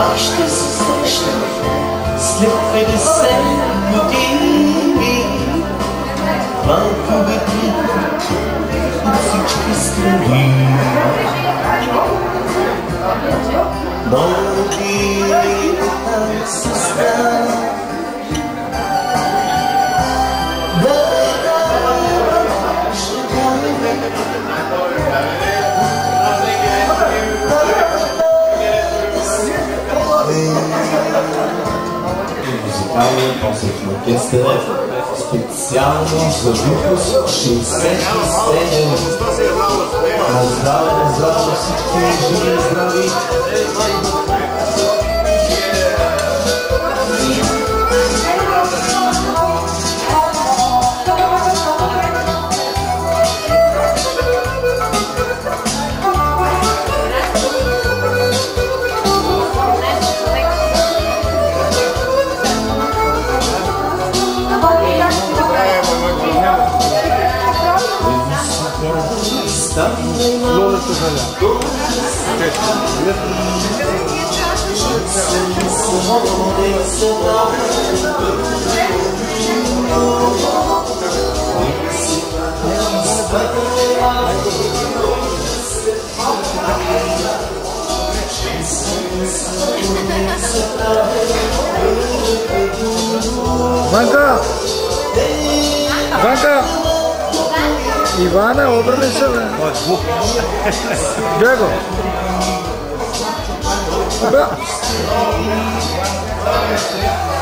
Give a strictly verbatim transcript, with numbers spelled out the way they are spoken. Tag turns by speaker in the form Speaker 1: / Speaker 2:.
Speaker 1: Пак ще се срещам след петдесет години. Малко бити от всички страни. Могилата се става музикалния концерт на оркестъра специално за Випуск шейсет и седем. На здраве, на здраве, всички живи и здрави.
Speaker 2: Много се заля. Ванка! Ванка! Ивана, обърни се, бе! Бего! Бе!